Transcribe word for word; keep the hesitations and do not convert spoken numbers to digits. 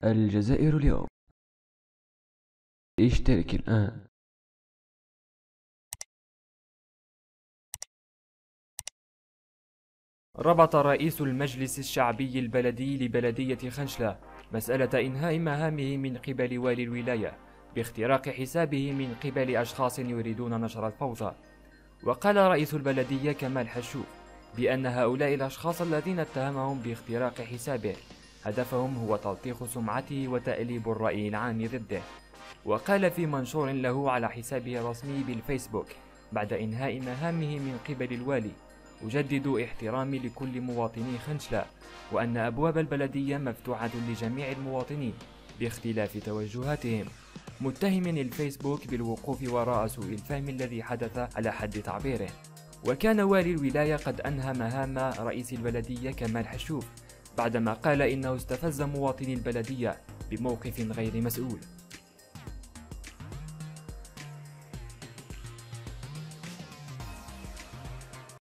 الجزائر اليوم. اشترك الآن. ربط رئيس المجلس الشعبي البلدي لبلدية خنشلة مسألة إنهاء مهامه من قبل والي الولاية باختراق حسابه من قبل أشخاص يريدون نشر الفوضى. وقال رئيس البلدية كمال حشوف بأن هؤلاء الأشخاص الذين اتهمهم باختراق حسابه هدفهم هو تلطيخ سمعته وتأليب الرأي العام ضده. وقال في منشور له على حسابه الرسمي بالفيسبوك بعد إنهاء مهامه من قبل الوالي: أجدد احترامي لكل مواطني خنشلة، وأن أبواب البلدية مفتوحة لجميع المواطنين باختلاف توجهاتهم، متهم الفيسبوك بالوقوف وراء سوء الفهم الذي حدث على حد تعبيره. وكان والي الولاية قد أنهى مهام رئيس البلدية كمال حشوف بعدما قال إنه استفز مواطني البلدية بموقف غير مسؤول.